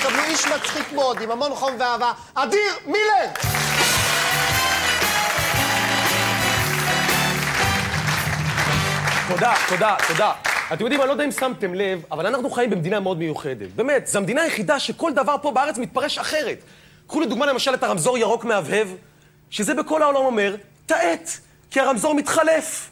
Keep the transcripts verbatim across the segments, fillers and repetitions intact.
קבלו איש מצחיק מאוד, עם המון חום ואהבה, אדיר מילר! תודה, תודה, תודה. אתם יודעים, אני לא יודע אם שמתם לב, אבל אנחנו חיים במדינה מאוד מיוחדת. באמת, זו המדינה היחידה שכל דבר פה בארץ מתפרש אחרת. קחו לדוגמה למשל את הרמזור ירוק מהבהב, שזה בכל העולם אומר, טעת, כי הרמזור מתחלף.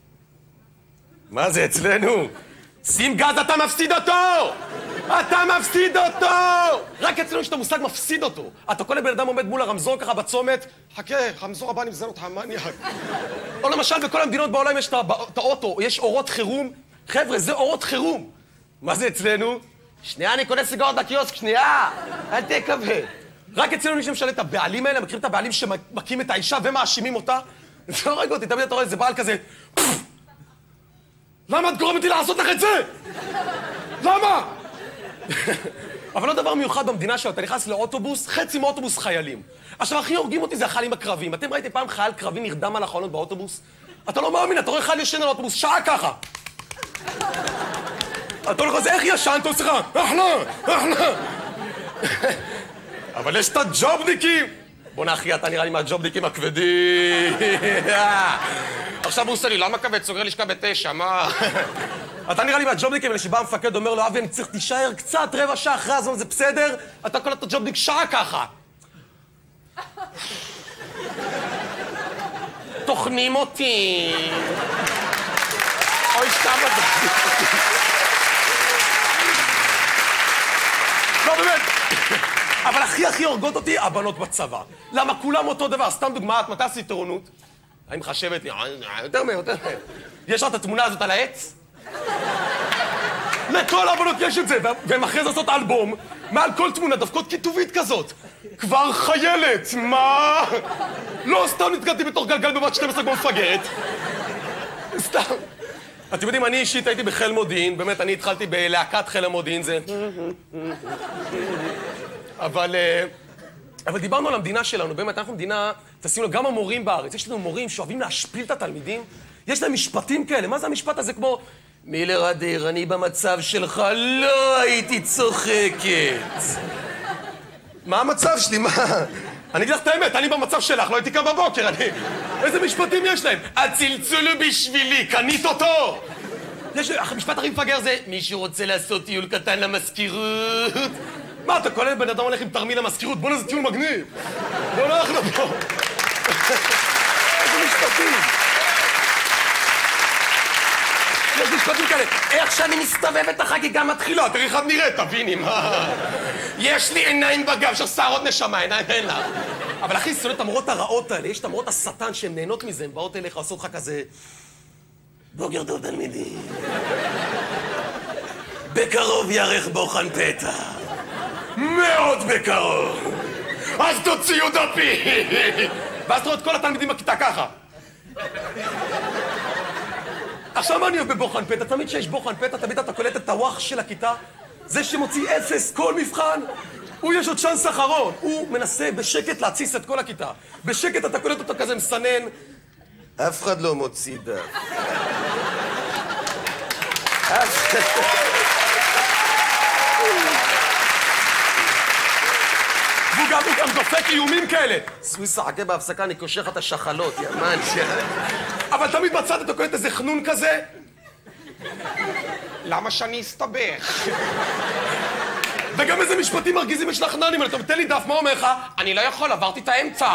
מה זה אצלנו? שים גז, אתה מפסיד אותו! אתה מפסיד אותו! רק אצלנו יש את המושג מפסיד אותו. אתה כל הבן אדם עומד מול הרמזור ככה בצומת, חכה, הרמזור הבא נבזן אותך, מניאק. או למשל, בכל המדינות בעולם יש את האוטו, יש אורות חירום. חבר'ה, זה אורות חירום. מה זה אצלנו? שנייה, אני קונה סיגרות בקיוסק, שנייה! אל תקווה. רק אצלנו מי שמשל את הבעלים האלה, מכירים את הבעלים שמכים את האישה ומאשימים אותה? זה הורג אותי, תמיד אתה רואה איזה בעל כזה... למה את גורמת לי לעשות לך את זה? למה? אבל לא דבר מיוחד במדינה שלו, אתה נכנס לאוטובוס, חצי מאוטובוס חיילים. עכשיו, הכי הורגים אותי זה החיילים הקרביים. אתם ראיתם פעם חייל קרבי נרדם על החלונות באוטובוס? אתה לא מאמין, אתה רואה חייל ישן על האוטובוס, שעה ככה. אתה לא חושב, איך ישנת? הוא צריך, אחלה, אחלה. אבל יש את הג'ובניקים. בוא נחי, אתה נראה לי מהג'ובניקים הכבדים. עכשיו הוא עושה לי, למה כבד? סוגר לשכה בתשע, מה? אתה נראה לי מהג'ובניקים, שבא המפקד אומר לו, אבי, אני צריך תישאר קצת רבע שעה אחרי הזמן, זה בסדר? אתה קולט את הג'ובניק שעה ככה. תוכנים אותי. אוי, סתם את זה. לא, באמת. אבל הכי הכי הורגות אותי הבנות בצבא. למה כולם אותו דבר? סתם דוגמא, מתי עשית טירונות? אני מחשבת לי, יותר מה, יותר מה. יש לך את התמונה הזאת על העץ? לכל הבנות יש את זה, והם אחרי זה עושות אלבום, מעל כל תמונה, דווקות כיתובית כזאת. כבר חיילת, מה? לא, סתם נתגדתי בתוך גלגל בבת שתים עשרה כמו מפגרת. סתם. אתם יודעים, אני אישית הייתי בחיל מודיעין, באמת, אני התחלתי בלהקת חיל המודיעין, זה... אבל... אבל דיברנו על המדינה שלנו, באמת, אנחנו מדינה, תשימו לו, גם המורים בארץ, יש לנו מורים שאוהבים להשפיל את התלמידים, יש להם משפטים כאלה, מה זה המשפט הזה כמו... מילר אדיר, אני במצב שלך לא הייתי צוחקת. מה המצב שלי? מה? אני אגיד לך את האמת, אני במצב שלך, לא הייתי קם בבוקר, אני... איזה משפטים יש להם? הצלצול הוא בשבילי, קנית אותו! יש... המשפט הכי מפגר זה, מישהו רוצה לעשות טיול קטן למזכירות? מה, אתה כל בן אדם הולך עם תרמיל למזכירות? בוא נעשה טיול מגניב! בוא נלך לפה! איזה משפטים! יש משפטים כאלה, איך שאני מסתובבת החגיגה מתחילה, תראי איך את נראית, תביני, מה? יש לי עיניים בגב של שערות נשמה, עיניים אין לך. אבל הכי שונא את המורות הרעות האלה, יש את המורות השטן שהן נהנות מזה, הן באות אליך, עושות לך כזה... בוקר טוב תלמידי. בקרוב יערך בוחן פתע. מאוד בקרוב. אז תוציאו דפי. ואז תראו את כל התלמידים בכיתה ככה. עכשיו מה אני אוהב בבוחן פתע? תמיד שיש בוחן פתע, תמיד אתה קולט את הווח של הכיתה. זה שמוציא אפס כל מבחן, הוא יש עוד צ'אנס אחרון. הוא מנסה בשקט להציס את כל הכיתה. בשקט אתה קולט אותו כזה מסנן. אף אחד לא מוציא דף. אף אחד... והוא גם, הוא גם דופק איומים כאלה. סוויסה, חכה בהפסקה, אני קושר לך את השחלות, יאמן שלך. אבל תמיד בצד אתה קולט איזה חנון כזה. למה שאני אסתבך? וגם איזה משפטים מרגיזים יש לך חננים, אתה מתן לי דף, מה אומר לך? אני לא יכול, עברתי את האמצע.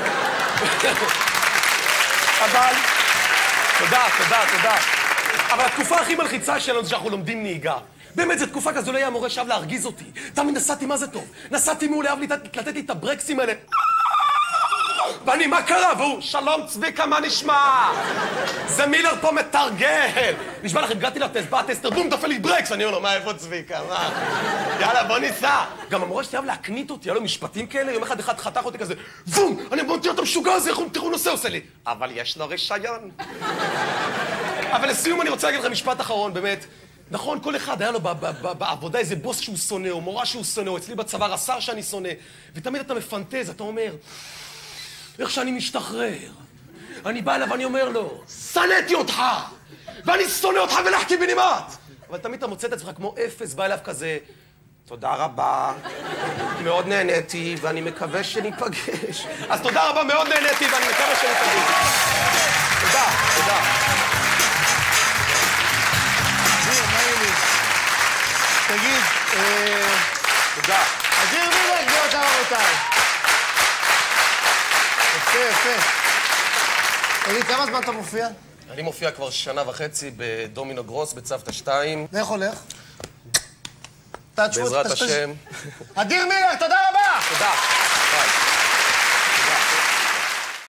אבל... תודה, תודה, תודה. אבל התקופה הכי מלחיצה שלנו זה שאנחנו לומדים נהיגה. באמת, זו תקופה כזו, לא היה המורה שאהב להרגיז אותי. תמיד נסעתי, מה זה טוב? נסעתי מעולה, אהב לתת לי את הברקסים האלה. ואני, מה קרה? והוא, שלום צביקה, מה נשמע? זה מילר פה מתרגל. נשמע לך, הגעתי לטסט, בא הטסטר, בום, תופל לי ברקס. אני אומר לו, מה, איפה צביקה? מה? יאללה, בוא ניסע. גם המורה שלי אהב להקנית אותי, היה לו משפטים כאלה, יום אחד אחד חתך אותי כזה, בום, אני אמרתי אותו משוגע הזה, תראו נושא עושה לי. אבל יש לו רישיון. אבל לסיום אני רוצה להגיד לכם משפט אחרון, באמת. נכון, כל אחד היה לו בעבודה איזה בוס שהוא שונא, או מורה שהוא שונא, או אצלי בצבא רס"ר שאני שונא. ותמיד אתה מפנטז, אתה אומר, איך שאני משתחרר. אני בא אליו ואני אומר לו, שנאתי אותך, ואני שונא אותך ולחתי בנימט. אבל תמיד אתה מוצא את עצמך כמו אפס, בא אליו כזה, תודה רבה, מאוד נהניתי, ואני מקווה שניפגש. אז תודה רבה, מאוד נהניתי, ואני מקווה שניפגש. תודה, תודה. אדיר, מה יהיה לי? תגיד, אה... תודה. אדיר מילר, גבירותיי ורבותיי. יפה, יפה. תגיד, כמה זמן אתה מופיע? אני מופיע כבר שנה וחצי בדומינו גרוס, בצוותא שתיים. ואיך הולך? בעזרת השם. אדיר מילר, תודה רבה! תודה. ביי.